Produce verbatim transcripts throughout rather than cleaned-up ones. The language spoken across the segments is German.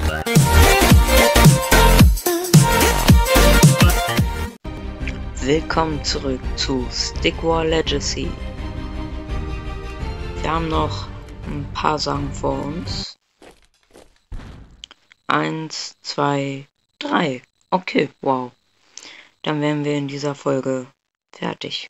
Willkommen zurück zu Stick War Legacy. Wir haben noch ein paar Sachen vor uns. Eins, zwei, drei. Okay, wow. Dann wären wir in dieser Folge fertig.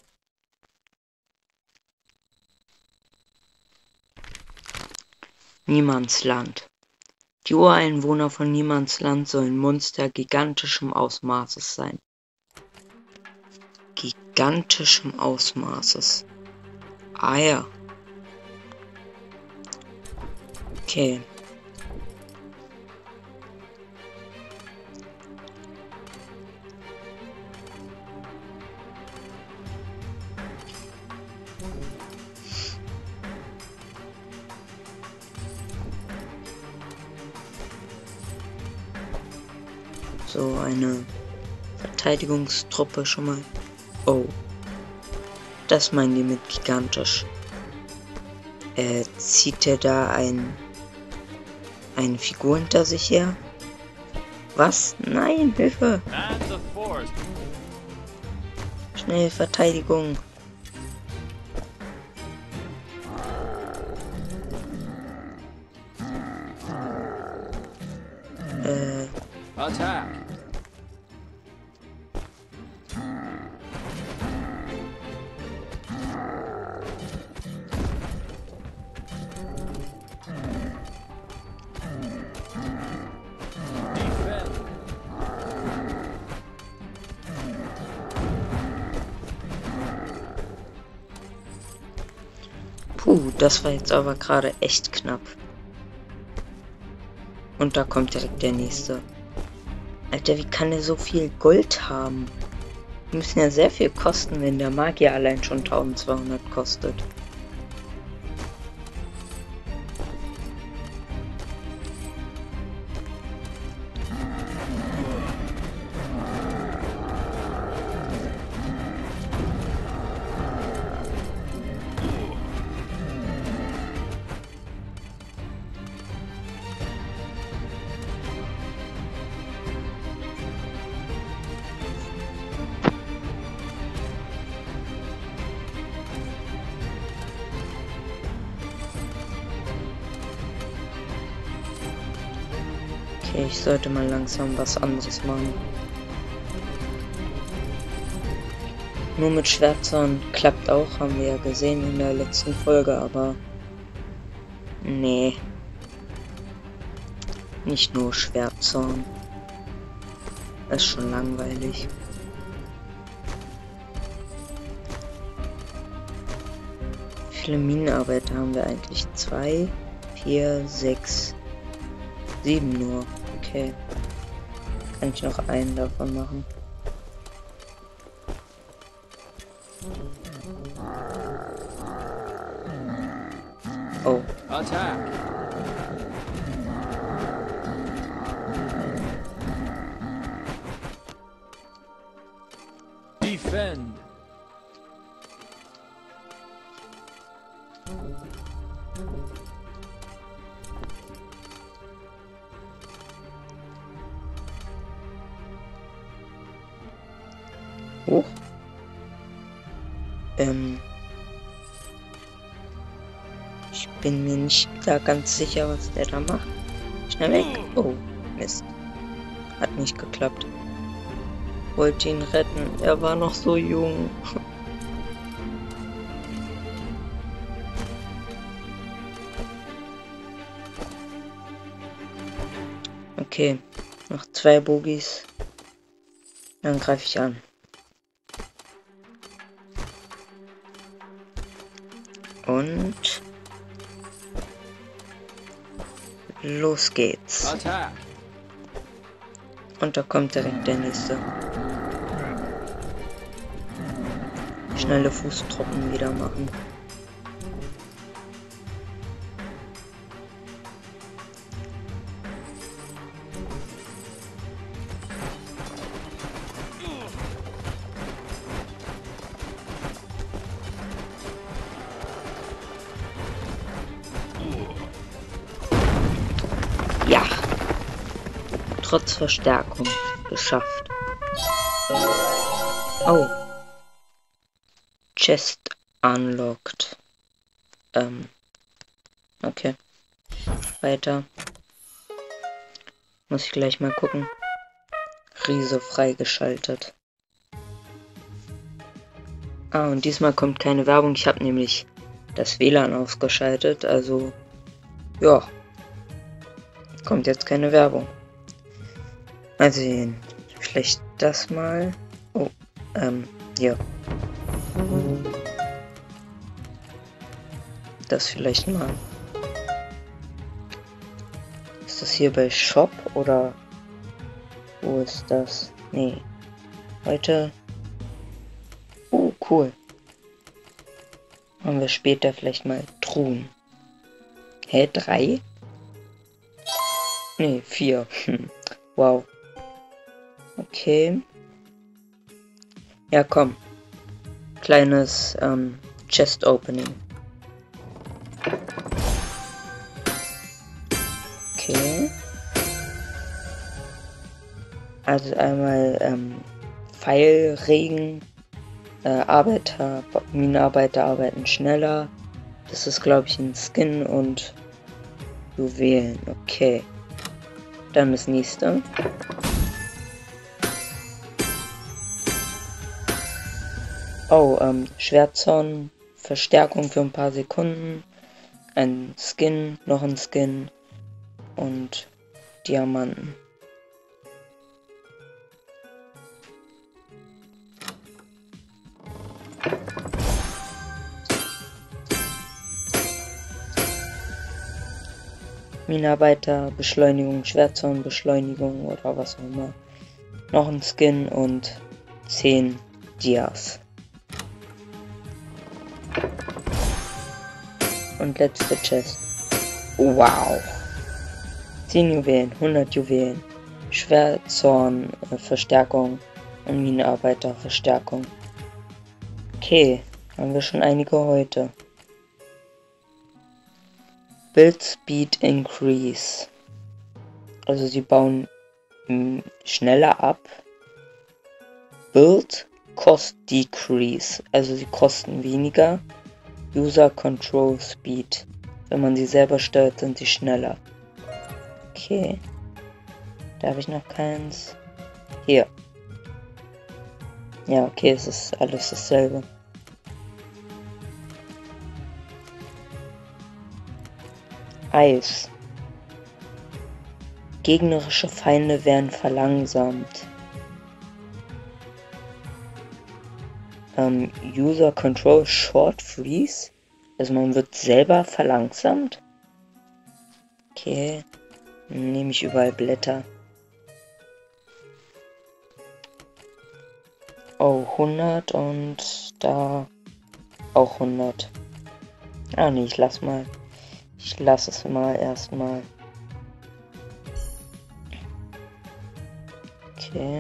Niemandsland. Die Ureinwohner von Niemandsland sollen Monster gigantischem Ausmaßes sein. Gigantischem Ausmaßes. Ah ja. Okay. So eine Verteidigungstruppe schon mal. Oh. Das meinen die mit gigantisch. Äh, zieht er da ein eine Figur hinter sich her? Was? Nein, Hilfe! Schnell, Verteidigung! Äh. Attack! Puh, das war jetzt aber gerade echt knapp. Und da kommt direkt der nächste. Alter, wie kann er so viel Gold haben? Die müssen ja sehr viel kosten, wenn der Magier allein schon eintausendzweihundert kostet. Okay, ich sollte mal langsam was anderes machen. Nur mit Schwertzahn klappt auch, haben wir ja gesehen in der letzten Folge, aber nee. Nicht nur Schwertzahn. Das ist schon langweilig. Wie viele Minenarbeiter haben wir eigentlich? Zwei, vier, sechs, sieben nur. Okay. Kann ich noch einen davon machen? Oh. Attack! Defend! Hoch. Ähm. Ich bin mir nicht da ganz sicher, was der da macht. Schnell weg. Oh, Mist. Hat nicht geklappt. Wollte ihn retten. Er war noch so jung. Okay. Noch zwei Bogies. Dann greife ich an. Und los geht's. Attack! Und da kommt direkt der nächste. Schnelle Fußtruppen wieder machen. Ja, Trotz Verstärkung. Geschafft. Oh. Chest unlocked. Ähm. Okay. Weiter. Muss ich gleich mal gucken. Riese freigeschaltet. Ah, und diesmal kommt keine Werbung. Ich habe nämlich das W L A N ausgeschaltet. Also, ja. Kommt jetzt keine Werbung. Mal sehen. Vielleicht das mal. Oh, ähm, ja. Das vielleicht mal. Ist das hier bei Shop oder wo ist das? Nee. Heute. Oh, cool. Haben wir später vielleicht mal Truhen. Hä, drei? Nee, vier. Hm. Wow. Okay. Ja, komm. Kleines ähm, Chest Opening. Okay. Also einmal ähm, Pfeilregen. Äh, Arbeiter, Minenarbeiter arbeiten schneller. Das ist, glaube ich, ein Skin und Juwelen. Okay. Dann das nächste. Oh, ähm, Schwertzorn, Verstärkung für ein paar Sekunden. Ein Skin, noch ein Skin. Und Diamanten. Minenarbeiter, Beschleunigung, Schwertzorn, Beschleunigung oder was auch immer. Noch ein Skin und zehn Dias. Und letzte Chest. Wow. zehn Juwelen, hundert Juwelen. Schwertzorn, äh, Verstärkung und Minenarbeiter, Verstärkung. Okay, haben wir schon einige heute. Build Speed Increase. Also sie bauen mh, schneller ab. Build Cost Decrease. Also sie kosten weniger. User Control Speed. Wenn man sie selber steuert, sind sie schneller. Okay. Da habe ich noch keins. Hier. Ja, okay, es ist alles dasselbe. Eis. Gegnerische Feinde werden verlangsamt. Ähm, User Control Short Freeze. Also man wird selber verlangsamt. Okay. Dann nehme ich überall Blätter. Oh, hundert und da auch hundert. Ah, nee, ich lass mal. Ich lasse es mal erstmal. Okay.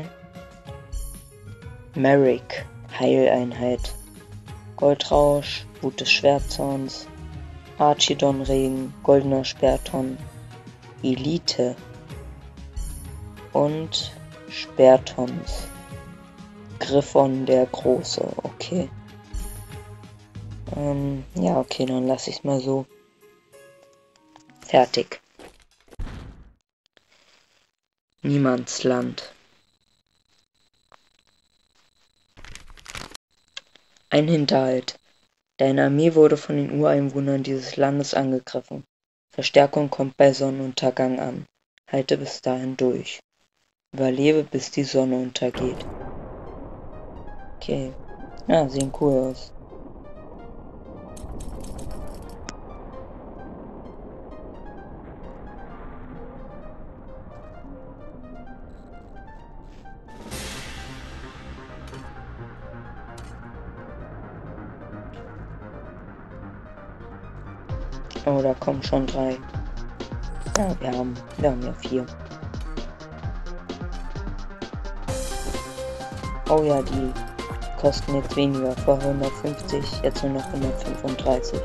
Merrick, Heileinheit. Goldrausch, Wut des Schwertzorns. Archidon-Regen, goldener Sperrton. Elite. Und Sperrtons. Griffon der Große, okay. Ähm, ja, okay, dann lasse ich es mal so. Fertig. Niemandsland. Ein Hinterhalt. Deine Armee wurde von den Ureinwohnern dieses Landes angegriffen. Verstärkung kommt bei Sonnenuntergang an. Halte bis dahin durch. Überlebe, bis die Sonne untergeht. Okay. Ja, sehen cool aus. Oh, da kommen schon drei. Ja, wir haben, wir haben ja vier. Oh ja, die kosten jetzt weniger. Vorher hundertfünfzig, jetzt nur noch hundertfünfunddreißig.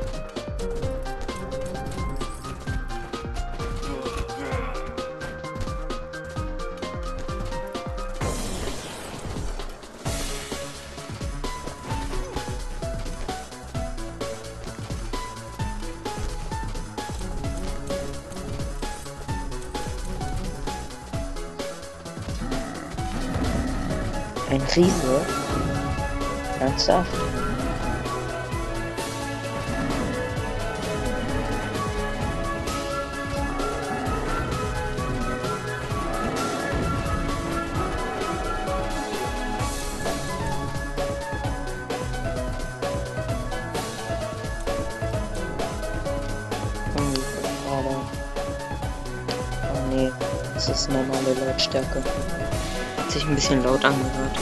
Ein Riese? Ernsthaft? Oh nee, das ist normale Lautstärke. Hat sich ein bisschen laut angehört.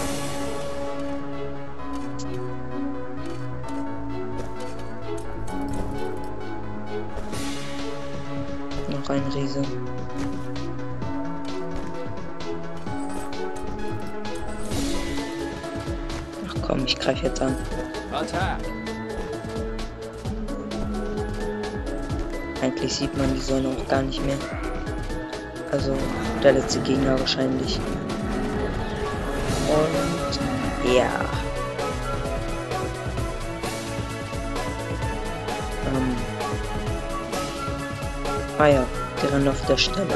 Noch ein Riese. Ach komm, ich greife jetzt an. Attack! Eigentlich sieht man die Sonne auch gar nicht mehr. Also der letzte Gegner wahrscheinlich. Und ja. Ähm. Ah ja, die rennen auf der Stelle.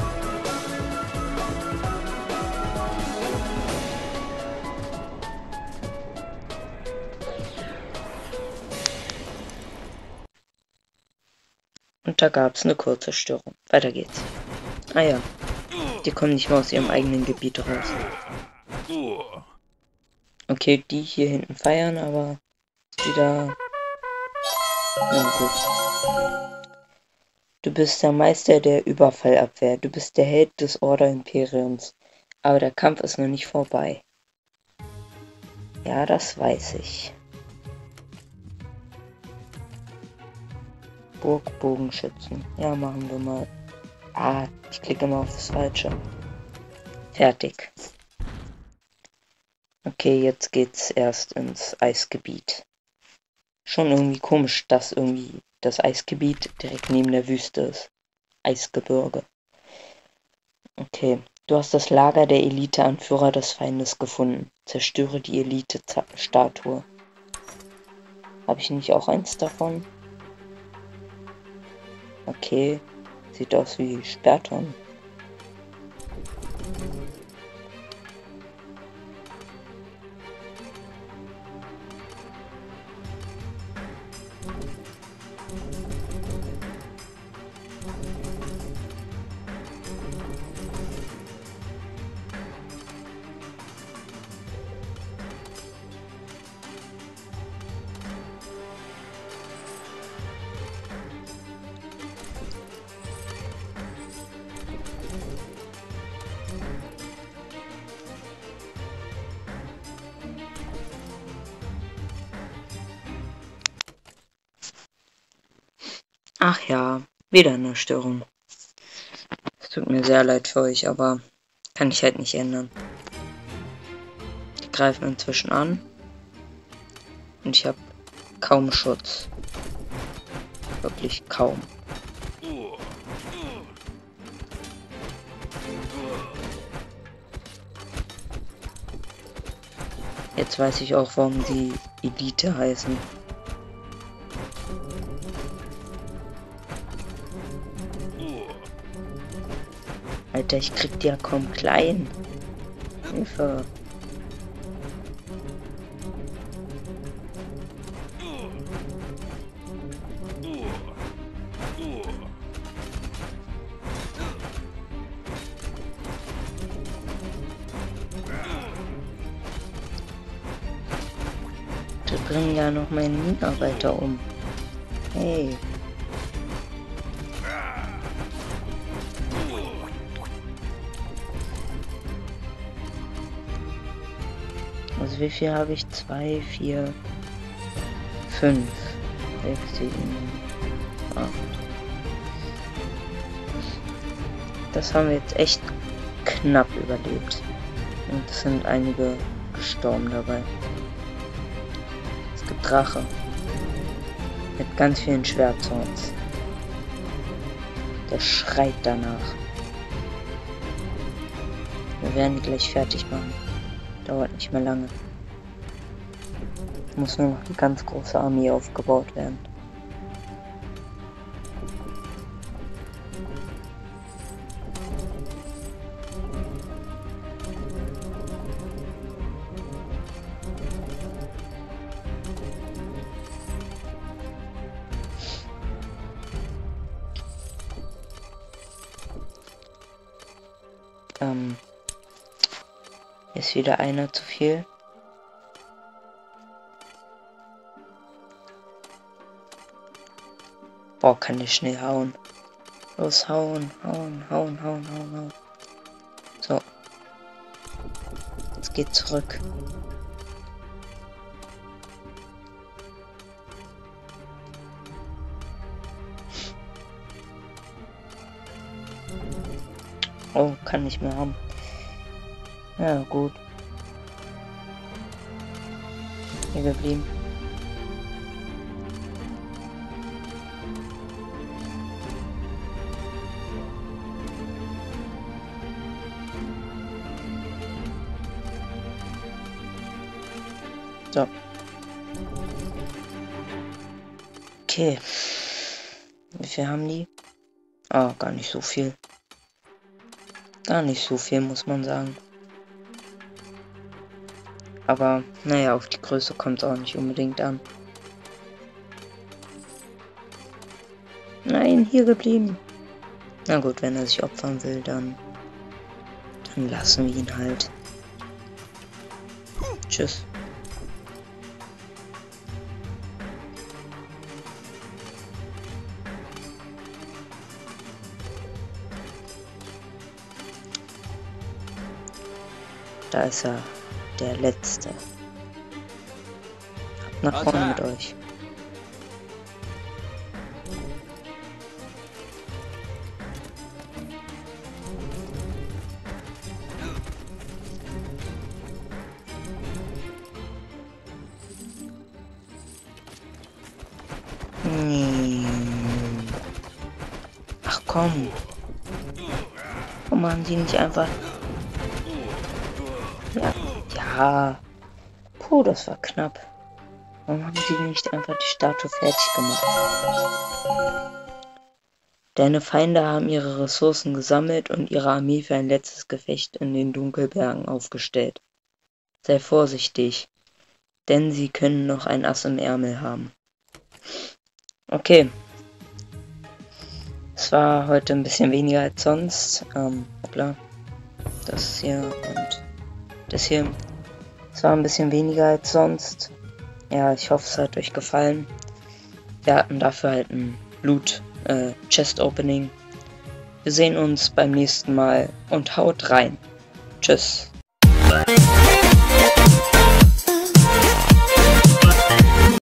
Und da gab es eine kurze Störung. Weiter geht's. Ah ja, die kommen nicht mehr aus ihrem eigenen Gebiet raus. Okay, die hier hinten feiern, aber wieder... Na gut. Du bist der Meister der Überfallabwehr. Du bist der Held des Order Imperiums. Aber der Kampf ist noch nicht vorbei. Ja, das weiß ich. Burgbogenschützen. Ja, machen wir mal. Ah, ich klicke mal auf das Falsche. Fertig. Okay, jetzt geht's erst ins Eisgebiet. Schon irgendwie komisch, dass irgendwie das Eisgebiet direkt neben der Wüste ist. Eisgebirge. Okay, du hast das Lager der Elite-Anführer des Feindes gefunden. Zerstöre die Elite-Statue. Habe ich nicht auch eins davon? Okay, sieht aus wie Sperrton. Ach ja, wieder eine Störung. Es tut mir sehr leid für euch, aber kann ich halt nicht ändern. Die greifen inzwischen an. Und ich habe kaum Schutz. Wirklich kaum. Jetzt weiß ich auch, warum die Elite heißen. Alter, ich krieg die ja kaum klein. Hilfe. Die bringen ja noch meine Mitarbeiter um. Hey. Also wie viel habe ich? Zwei, vier, fünf, sechs, sieben, acht. Das haben wir jetzt echt knapp überlebt. Und es sind einige gestorben dabei. Es gibt Drache. Mit ganz vielen Schwertzorns. Der schreit danach. Wir werden die gleich fertig machen. Dauert nicht mehr lange. Muss nur noch die ganz große Armee aufgebaut werden. Ähm, ist wieder einer zu viel. Boah, kann ich schnell hauen. Los, hauen, hauen, hauen, hauen, hauen, hauen. So. Jetzt geht zurück. Oh, kann nicht mehr haben. Ja, gut. Hier geblieben. So. Okay. Wie viel haben die? Ah, oh, gar nicht so viel. Gar nicht so viel, muss man sagen. Aber, naja, auf die Größe kommt es auch nicht unbedingt an. Nein, hier geblieben. Na gut, wenn er sich opfern will, dann, dann lassen wir ihn halt. Tschüss. Da ist er, der Letzte. Nach vorne mit euch. Ach komm. Warum haben die nicht einfach... Ja, ja. Puh, das war knapp. Warum haben die nicht einfach die Statue fertig gemacht? Deine Feinde haben ihre Ressourcen gesammelt und ihre Armee für ein letztes Gefecht in den Dunkelbergen aufgestellt. Sei vorsichtig, denn sie können noch ein Ass im Ärmel haben. Okay. Es war heute ein bisschen weniger als sonst. Ähm, hoppla. Das hier und das hier. Es war ein bisschen weniger als sonst. Ja, ich hoffe, es hat euch gefallen. Wir hatten dafür halt ein Loot äh, Chest Opening. Wir sehen uns beim nächsten Mal und haut rein. Tschüss.